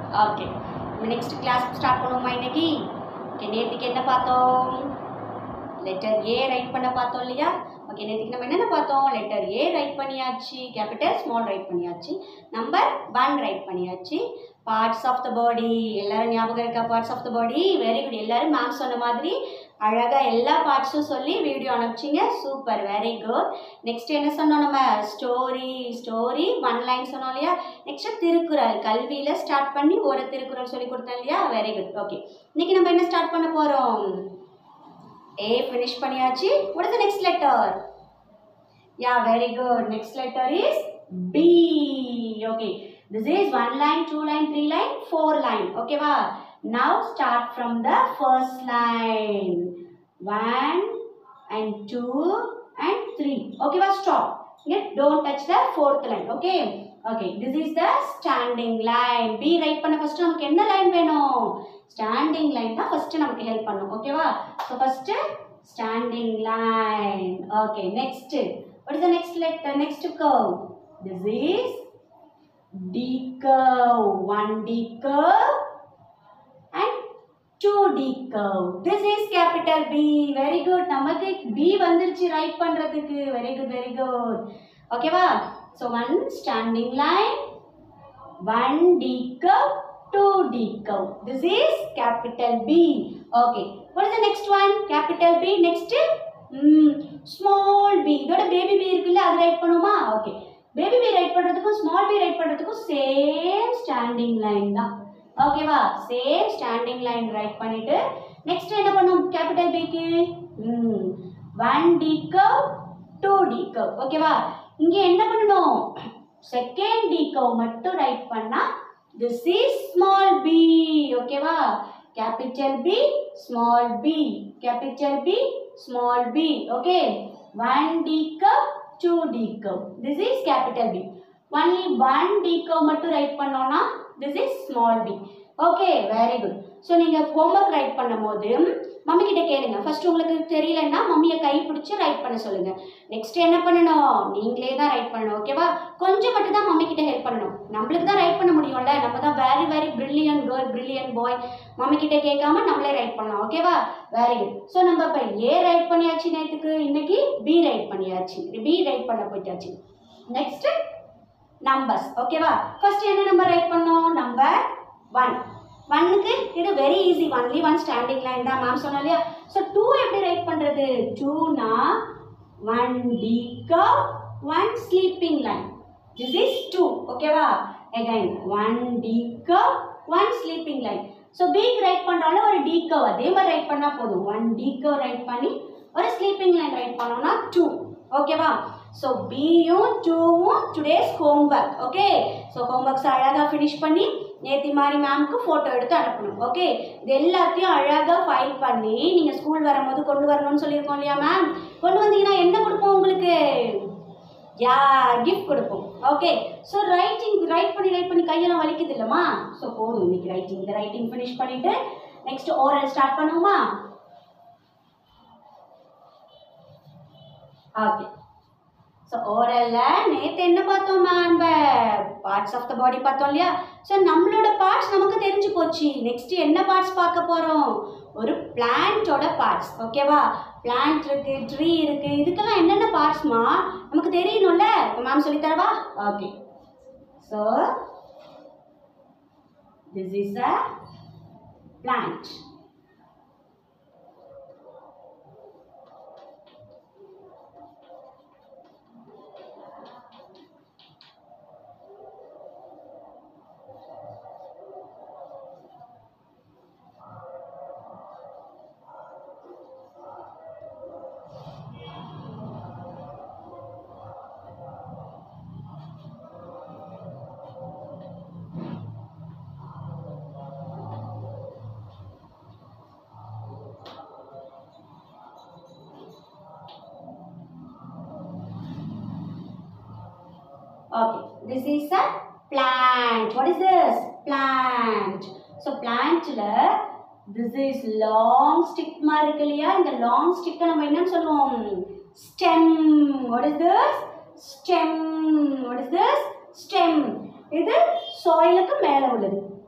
Okay, next class start பண்ணுவோமா இன்னைக்கு? Okay, நேற்றுக்கு என்ன பார்த்தோம்? லெட்டர் ஏ ரைட் பண்ண பார்த்தோம் இல்லையா? ஓகே, நேற்றுக்கு நம்ம என்னென்ன பார்த்தோம்? லெட்டர் ஏ ரைட் பண்ணியாச்சு, கேபிட்டல் ஸ்மால் ரைட் பண்ணியாச்சு, நம்பர் 1 ரைட் பண்ணியாச்சு. பார்ட்ஸ் ஆஃப் த பாடி எல்லாரும் ஞாபகம் இருக்கா? Parts of the body very good. எல்லாரும் மேம் சொன்ன மாதிரி அழகாக எல்லா பார்ட்ஸும் சொல்லி வீடியோ அனுப்பிச்சிங்க. Super, very good. நெக்ஸ்ட் என்ன சொன்னோம் நம்ம? ஸ்டோரி 1 லைன் சொன்னோம் இல்லையா? நெக்ஸ்ட் திருக்குறள், கல்வியில் ஸ்டார்ட் பண்ணி ஒரு திருக்குறள் சொல்லி கொடுத்தேன் இல்லையா? Very good. ஓகே, இன்னைக்கு நம்ம என்ன ஸ்டார்ட் பண்ண போகிறோம்? A finish பண்ணியாச்சு. What is the next letter? Yeah, very good. Next letter is B. Okay, this is 1 line, 2 line, 3 line, 4 line. Okay va? Now start from the first line. 1 and 2 and 3. Okay va? Stop. Yet don't touch the 4th line. Okay. Okay, this is the standing line. B write பண்ண first நமக்கு என்ன line வேணும்? Standing line தான் first நமக்கு help பண்ணும். Okay va? So first standing line. Okay, next. What is the next letter? Next curve. This is D curve. 1 D curve and 2 D curve. This is capital B. Very good. நமக்கு B வந்துருச்சு write பண்றதுக்கு. Very good, very good. Okay va? So 1 standing line, 1 D curve, 2 D curve. This is capital B. Okay. What is the next one? Capital B. Next small b. இதோட baby b இருக்குல்ல, அது write பண்ணுமா? Okay, baby b write பண்றதுக்கும் small b write பண்றதுக்கும் same standing line தான். ஓகேவா? Same standing line write பண்ணிட்டு next என்ன பண்ணும்? கேபிட்டல் b க்கு 1 d curve, 2 d curve. ஓகேவா? இங்க என்ன பண்ணணும்? செகண்ட் d curve மட்டும் ரைட் பண்ணா this is small b. ஓகேவா? capital B, small b, capital B, small b. Okay, 1 D curve, 2 D curve. This is capital B. Only 1 D curve மட்டும் write பண்ணோம்னா this is small b. Okay, very good. So நீங்க homework write பண்ணும்போது mummy கிட்ட கேளுங்க. First உங்களுக்கு தெரியலன்னா மம்மியை கை பிடிச்சி right பண்ண சொல்லுங்க. நெக்ஸ்ட் என்ன பண்ணணும்? நீங்களே தான் ரைட் பண்ணணும். ஓகேவா? கொஞ்சம் மட்டும் தான் மம்மி கிட்ட ஹெல்ப் பண்ணணும். நம்மளுக்கு தான் ரைட் பண்ண முடியும்ல, நம்ம தான் very very brilliant girl, brilliant boy. Mummy கிட்ட கேட்காம நம்மளே ரைட் பண்ணலாம். ஓகேவா? Very good. ஸோ நம்ம இப்போ ஏ ரைட் பண்ணியாச்சு நேற்றுக்கு, இன்னைக்கு பி ரைட் பண்ணியாச்சு. பி ரைட் பண்ண போயிட்டாச்சு. Next numbers. ஓகேவா? ஃபர்ஸ்ட் என்ன நம்பர் ரைட் பண்ணோம்? நம்பர் 1. 1க்கு இது very easy, only 1 standing line தான் மேம் சொன்னா இல்லையா? ஸோ 2 எப்படி ரைட் பண்ணுறது? 2னா 1 D curve, 1 sleeping line. This is 2. ஓகேவா? Again 1 D curve, 1 sleeping line. So பிக்கு ரைட் பண்ணுறாலும் ஒரு D curve அதே மாதிரி ரைட் பண்ணால் போதும். 1 D curve ரைட் பண்ணி ஒரு ஸ்லீப்பிங் லைன் ரைட் பண்ணோம்னா 2. ஓகேவா? ஸோ பியும் 2வும் today's homework. Okay, so homeworks அழகாக ஃபினிஷ் பண்ணி நேற்று மாதிரி மேம்க்கு ஃபோட்டோ எடுத்து அனுப்பணும். ஓகே, இது எல்லாத்தையும் அழகாக ஃபைல் பண்ணி நீங்கள் ஸ்கூல் வரும்போது கொண்டு வரணும்னு சொல்லியிருக்கோம் இல்லையா மேம்? கொண்டு வந்தீங்கன்னா என்ன கொடுப்போம் உங்களுக்கு? கிஃப்ட் கொடுப்போம். ஓகே, ஸோ ரைட் பண்ணி கையெல்லாம் வலிக்குது இல்லைம்மா? ஸோ போதும் இன்னைக்கு இந்த ரைட்டிங் ஃபினிஷ் பண்ணிவிட்டு நெக்ஸ்ட் ஓரல் ஸ்டார்ட் பண்ணுவோமா? ஓகே, ஸோ ஓரலில் நேற்று என்ன பார்த்தோம்? நம்ம பார்ட்ஸ் ஆஃப் த பாடி பார்த்தோம் இல்லையா? ஸோ நம்மளோட பார்ட்ஸ் நமக்கு தெரிஞ்சு போச்சு. நெக்ஸ்ட் என்ன பார்ட்ஸ் பார்க்க போகிறோம்? ஒரு பிளான்ட்டோட பார்ட்ஸ். ஓகேவா? பிளான்ட் இருக்கு, ட்ரீ இருக்கு, இதுக்கெல்லாம் என்னென்ன பார்ட்ஸ்மா நமக்கு தெரியணும்ல? மேம் சொல்லித்தரவா? Okay, so this is a plant. Okay, this is a plant. What is this? Plant. So plant la this is long stick மாதிரி இருக்கு இல்லையா? இந்த long stick நம்ம என்னன்னு சொல்லுவோம்? Stem. What is this? Stem. What is this? Stem. இது soilக்கு மேல உள்ளது.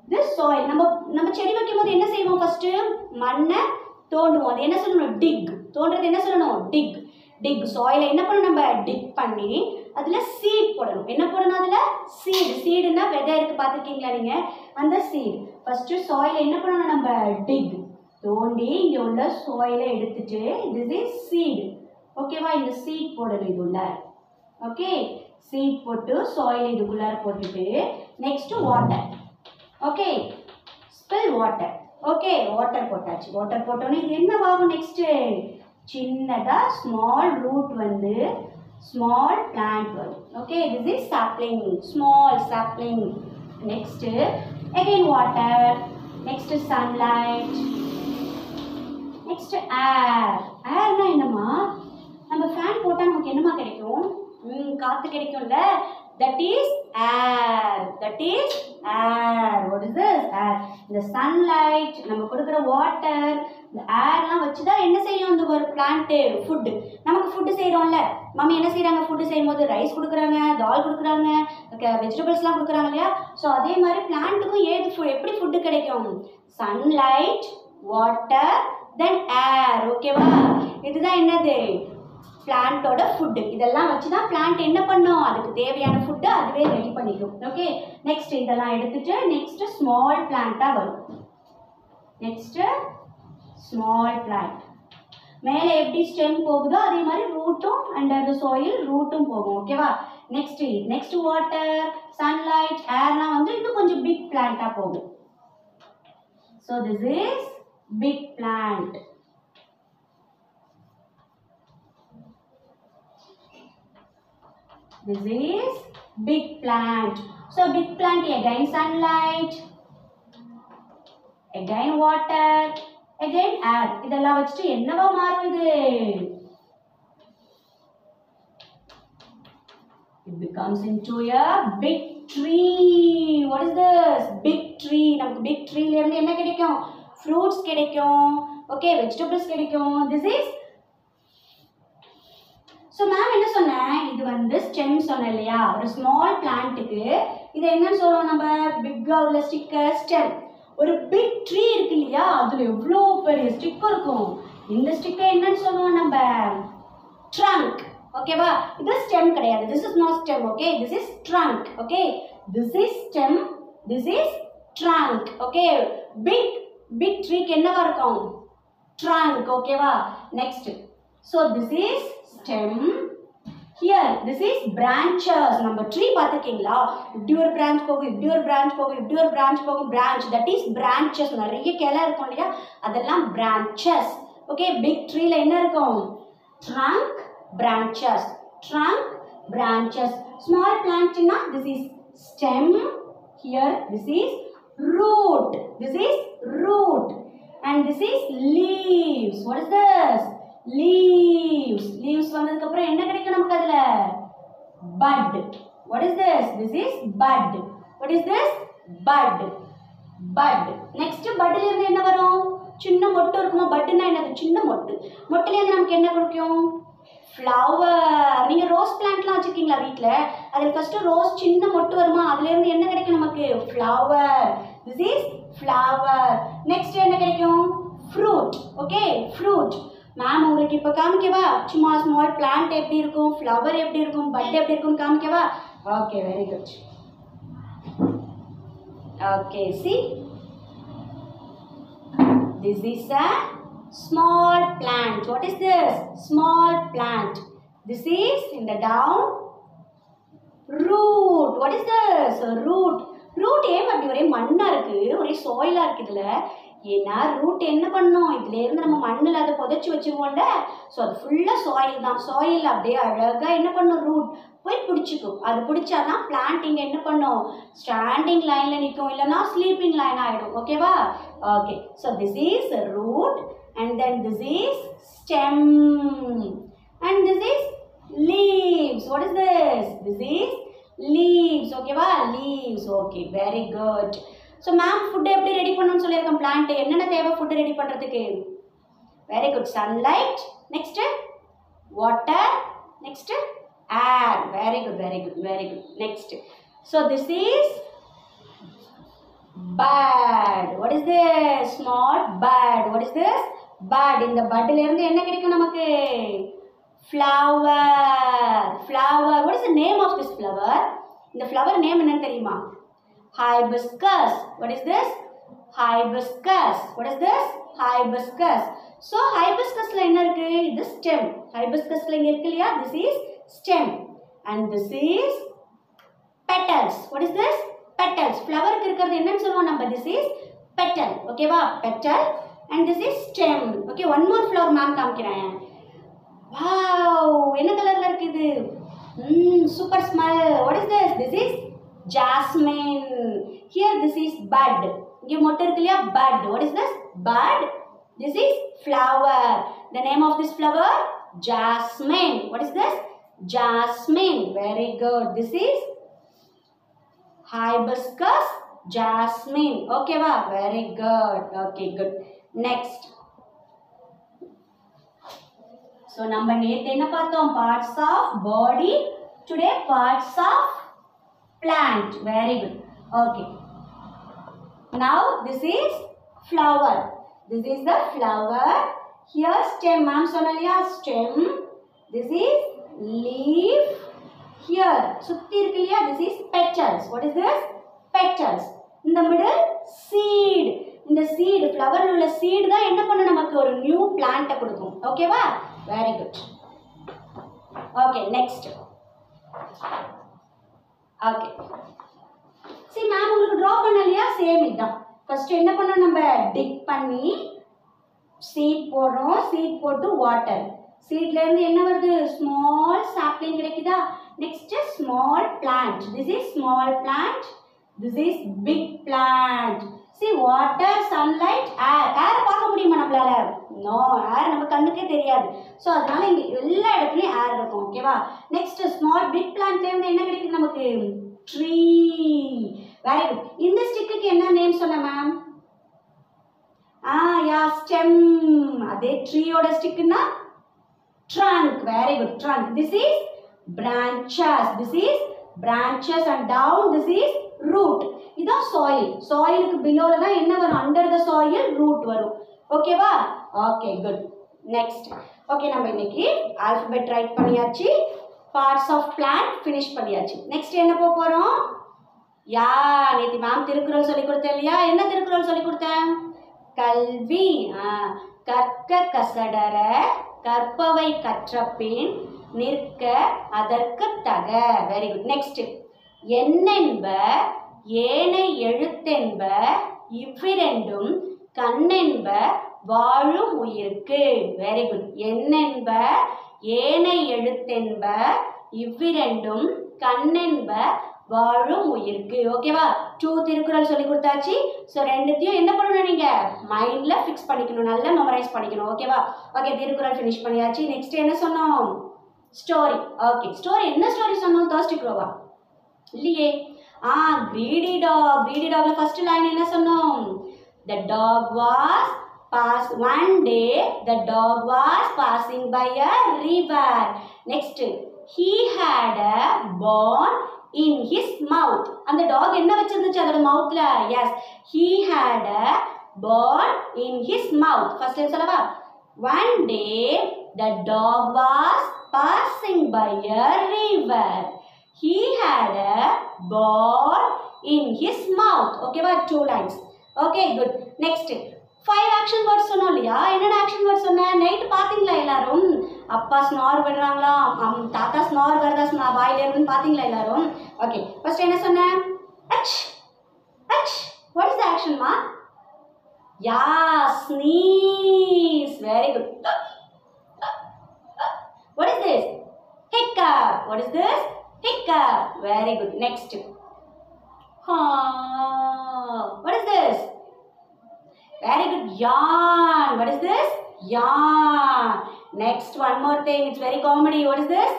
this soil. நம்ம செடி வைக்கும்போது என்ன செய்வோம்? ஃபர்ஸ்ட் மண்ணை தோண்டுவோம். அது என்ன சொல்லணும்? dig. தோண்டுறது என்ன சொல்லணும்? dig. dig. soil என்ன பண்ணணும்? நம்ம dig பண்ணி அதுல seed போடணும். என்ன போடணும்? அதுல seed. seedனா விதை இருக்கு, பார்த்திருக்கீங்களா நீங்க? அந்த seed. ஃபர்ஸ்ட் soil என்ன பண்ணணும்? நம்ம dig. தோண்டி இங்க உள்ள soil எடுத்துட்டு this is seed. ஓகேவா? இந்த seed போடணும் இதுள்ள. ஓகே, seed போட்டு soil இதுக்குள்ள போட்டுட்டு next water. ஓகே, spill water. ஓகே, வாட்டர் போட்டாச்சு. வாட்டர் போட்டோன்னே இது என்னவாகும்? நெக்ஸ்ட் சின்னதா ஸ்மால் ரூட் வந்து ஸ்மால் பிளான்ட் வரும். Okay, this is sapling, small sapling. Next again water, next sunlight, next air. ஏர்னா என்னமா? நம்ம ஃபேன் போட்டா நமக்கு என்னமா கிடைக்கும்? காத்து கிடைக்கும்ல. That is air. That is air. What is this? Air. The sunlight, நம்ம கொடுக்கிற water, இந்த ஏர்லாம் வச்சு தான் என்ன செய்யும்? இந்த ஒரு பிளான்ட் ஃபுட். நமக்கு ஃபுட் செய்கிறோம்ல, மம்மி என்ன செய்கிறாங்க? ஃபுட்டு செய்யும்போது ரைஸ் கொடுக்குறாங்க, தால் கொடுக்குறாங்க, வெஜிடபிள்ஸ்லாம் கொடுக்குறாங்க இல்லையா? ஸோ அதே மாதிரி பிளான்ட்டுக்கும் எப்படி ஃபுட்டு கிடைக்கும்? Sunlight, water, then air. ஓகேவா? இதுதான் என்னது? பிளான்ட்டோட ஃபுட்டு. இதெல்லாம் வச்சு தான் பிளான்ட் என்ன பண்ணும்? அதுக்கு தேவையான ஃபுட்டு அதுவே ரெடி பண்ணிக்கும். ஓகே, நெக்ஸ்ட் இதெல்லாம் எடுத்துட்டு நெக்ஸ்ட் ஸ்மால் பிளான்ட்டாக வரும். நெக்ஸ்ட் ஸ்மால் பிளான்ட் மேலே எப்படி ஸ்டெம் போகுதோ அதே மாதிரி ரூட்டும் அண்டர் த சாயில் ரூட்டும் போகும். ஓகேவா? நெக்ஸ்ட் வாட்டர், சன்லைட், ஏர்லாம் வந்து இன்னும் கொஞ்சம் பிக் பிளான்ட்டாக போகும். So this is big plant. This is big plant. So big plant, again sunlight, again water, again air. இதெல்லாம் வச்சுட்டு என்னவா மாறும் இது? It becomes into a big tree. What is this? Big tree. நமக்கு big tree ல இருந்து என்ன கிடைக்கும்? Fruits கிடைக்கும். Okay, vegetables கிடைக்கும். This is ஸோ மேம் என்ன சொன்னேன்? இது வந்து ஸ்டெம் சொன்னேன் இல்லையா? ஒரு ஸ்மால் பிளான்ட்டுக்கு இது என்னன்னு சொல்லுவோம் நம்ம? பிக்காக உள்ள ஸ்டிக்கர் ஸ்டெம். ஒரு பிக் ட்ரீ இருக்கு இல்லையா? அதில் எவ்வளோ பெரிய ஸ்டிக்கர் இருக்கும். இந்த ஸ்டிக்கர் என்னன்னு சொல்லுவோம் நம்ம? ட்ரங்க். ஓகேவா? இது ஸ்டெம் கிடையாது. This is not stem. Okay, this is trunk. Okay, this is stem, this is trunk. Okay, big ட்ரீக்கு என்னவா இருக்கும்? ட்ரங்க். ஓகேவா? Next, so this is stem. Here this is branches. நம்ம tree பார்த்திருக்கீங்களா? இப்படி ஒரு branch போகும், இப்படி ஒரு branch போகும், இப்படி ஒரு branch போகும். branch, that is branches. நிறைய கிளை இருக்கும் இல்லையா? அதெல்லாம் branches. ஓகே, பிக் ட்ரீல என்ன இருக்கும்? trunk, branches, trunk, branches. small plantனா this is stem. Here this is root. This is root and this is leaves. What is this? Leaves. Leaves வந்ததுக்கு அப்புறம் என்ன கிடைக்கும் நமக்கு? அதுல bud. What is this? This is bud. What is this? Bud. Bud. Next budல இருந்து என்ன வரும்? சின்ன மொட்டு இருக்குமா? budனா என்னது? சின்ன மொட்டு. மொட்டுல இருந்து நமக்கு என்ன கிடைக்கும்? flower. நீங்க ரோஸ் பிளான்ட்லாம் வச்சிருக்கீங்களா வீட்ல? அதுல ஃபர்ஸ்ட் ரோஸ் சின்ன மொட்டு வருமா? அதுல இருந்து என்ன கிடைக்கும் நமக்கு? flower. This is flower. Next என்ன கிடைக்கும்? fruit. Okay, fruit. மேம் உங்களுக்கு இப்போ காமிக்கவா? சும்மா ஸ்மால் பிளான்ட் எப்படி இருக்கும், ஃப்ளவர் எப்படி இருக்கும், பட் எப்படி இருக்கும் காமிக்கவா? Okay, very good. Okay, see, this is a small plant. What is this? Small plant. This is in the down root. What is this? Root. root ஏன் அப்படி ஒரே மண்ணா இருக்கு, ஒரே சாயிலா இருக்கு இதுல? ஏன்னா ரூட் என்ன பண்ணும்? இதுல இருந்து நம்ம மண்ணில் அதை புதைச்சி வச்சுருவோம்ல. ஸோ அது ஃபுல்லாக சாயில் தான். சாயில் அப்படியே அழகாக என்ன பண்ணும்? ரூட் போய் பிடிச்சிக்கும். அது பிடிச்சாதான் பிளான்ட் இங்கே என்ன பண்ணும்? ஸ்டாண்டிங் லைனில் நிற்கும், இல்லைனா ஸ்லீப்பிங் லைன் ஆகிடும். ஓகேவா? Okay, so this is root and then this is stem and this is leaves. What is this? This is leaves. ஓகேவா? Leaves. Okay, very good. So ma'am food எப்படி ரெடி பண்ணணும்னு சொல்லியிருக்கோம்? Plant என்னென்ன தேவை ஃபுட்டு ready பண்ணுறதுக்கு? Very good. Sunlight, next water, next air. Very good, very good, very good. Next, so this is bud. What is this? Small bud. What is this? Bud. இந்த budல இருந்து என்ன கிடைக்கும் நமக்கு? Flower. Flower. What is the name of this flower? இந்த flower name என்னன்னு தெரியுமா? Hibiscus. What is this? Hibiscus. What is this? Hibiscus. So hibiscusல என்ன இருக்கு? இது stem. Hibiscusல இங்க இருக்கு இல்லையா? This is stem. And this is petals. What is this? Petals. Flower க்கு இருக்கிறது என்னன்னு சொல்லுவோம் நம்ம? This is petal. Okay வா? Petal. And this is stem. Okay, one more flower ma'am காமிக்கிறேன். Wow, என்ன கலர்ல இருக்கு இது? Super smell. What is this? This is jasmine. Here this is bud. இங்க மொட்டு இருக்கு இல்லையா? Bud. What is this? Bud. This is flower. The name of this flower? Jasmine. What is this? Jasmine. Very good. This is hibiscus, jasmine. Okay va? Very good. Okay, good. Next. So நம்ம நேத்து என்ன பார்த்தோம்? Parts of body. Today parts of plant. Very good. Okay. Now this is flower. This is the flower. Here stem. Ma'am சொன்னலையா? Stem. This is leaf. Here சுத்தி இருக்கு இல்லையா? This is petals. What is this? Petals. In the middle seed. இந்த seed, flower உள்ள seed தான் என்ன பண்ண நமக்கு ஒரு new plant கொடுக்கும். Okay வா? Very good. Okay, next. Okay. See ma'am உங்களுக்கு draw பண்ணலையா? Same இதான். First என்ன பண்ணோம் நம்ம? Dig பண்ணி seed போடுறோம். Seed போட்டு water. Seedல இருந்து என்ன வருது? Small sapling கிடைக்குதா? Next small plant. This is small plant. This is big plant. See water, sunlight, air. Air பார்க்க முடியுமா நம்மளால? No, air நம்ம கண்ணுக்கே தெரியாது. So அதனால இங்க எல்லா இடத்துலயும் air இருக்கும். ஓகேவா? Next small big plantல இருந்து என்ன கிடைக்குது நமக்கு? Tree. Very good. இந்த ஸ்டிக்குக்கு என்ன நேம் சொன்ன மேம்? Yeah, stem. அதே ட்ரீயோட ஸ்டிக்னா trunk. Very good. Trunk. This is branches. This is branches and down this is root. இதான் soil. Soilக்கு below தான் என்ன வரும்? Under the soil root வரும். Okay வா? Okay, good. Next. Okay, நம்ம இன்னைக்கு alphabet write பண்ணியாச்சு. Parts of plant finish பண்ணியாச்சு. Next என்ன போறோம்? நேத்தி மேம் திருக்குறள் சொல்லி கொடுத்தேன் இல்லையா? என்ன திருக்குறள் சொல்லி கொடுத்தேன்? கல்வி. கற்க கசடர கற்பவை கற்றபின் நிற்க அதற்கு தக. Very good. நெக்ஸ்ட். எண்ணென்ப ஏனை எழுத்தென்ப இவ்விரண்டும் கண்ணென்ப வாழும் உயிர்க்கு. Very good. எண்ணென்ப ஏனை எழுத்தென்ப இவ்விரண்டும் கண்ணென்ப வாழும் உயிர்க்கு. ஓகேவா? 2 திருக்குறள் சொல்லி கொடுத்தாச்சு. ஸோ ரெண்டுத்தையும் என்ன பண்ணணும்? நீங்க மைண்ட்ல ஃபிக்ஸ் பண்ணிக்கணும், நல்லா மெமரைஸ் பண்ணிக்கணும். ஓகேவா? ஓகே, திருக்குறள் ஃபினிஷ் பண்ணியாச்சு. நெக்ஸ்ட் என்ன சொன்னோம்? ஸ்டோரி. ஓகே, ஸ்டோரி என்ன ஸ்டோரி சொன்னோம்? தர்ஸ்டி க்ரோவா? இல்லையே. Greedy dog. கிரீடி டாக்ல ஃபர்ஸ்ட் லைன் என்ன சொன்னோம்? The dog was one day the dog was passing by a river. Next, he had a bone in his mouth. அந்த டாக் என்ன வச்சிருந்துச்சு அதோட மவுத்ல? Yes, he had a bone in his mouth. First line சொல்லவா? One day the dog was passing by a river. He had a bone in his mouth. Okay வா? 2 lines. Okay, good. Next, 5 action words சொன்னோம் இல்லையா? என்னென்ன action words சொன்னேன்? Night பாத்தீங்களா எல்லாரும்? அப்பா ஸ்னார் விடுறாங்களா? தாத்தா ஸ்னார் வருதா வாயில இருந்து பாத்தீங்களா எல்லாரும்? ஓகே, ஃபர்ஸ்ட் என்ன சொன்னேன்? அச் அச். What is the action ma? Yeah, sneeze. Very good. What is this? Hiccup. What is this? Hiccup. Very good. Next. What is this? Very good. Yawn. What is this? Yawn. Next, one more thing. It's very comedy. What is this?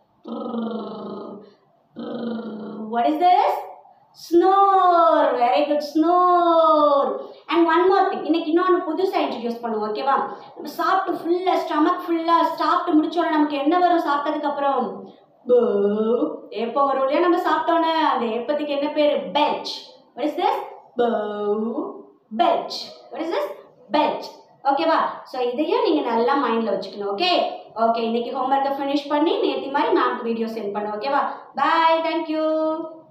What is this? Snore. Very good. Snore. And one more thing. இன்னைக்கு இன்னொன்று புதுசாக introduce பண்ணுவோம். ஓகேவா? நம்ம சாப்பிட்டு ஃபுல்லாக stomach ஃபுல்லாக சாப்பிட்டு முடிச்சோன்னா நமக்கு என்ன வரும்? சாப்பிட்டதுக்கு அப்புறம் ஏப்பம் வரும் இல்லையா? நம்ம சாப்பிட்டோன்னே அந்த ஏப்பத்துக்கு என்ன பேர்? Belch. What is this? bow, belt. What is this? Belt. ஓகேவா? ஸோ இதையும் நீங்கள் நல்லா மைண்டில் வச்சுக்கணும். ஓகே ஓகே, இன்னைக்கு ஹோம்ஒர்க்கை ஃபினிஷ் பண்ணி நேற்று மாதிரி மேம்க்கு வீடியோ சென்ட் பண்ணு. ஓகேவா? Bye, thank you.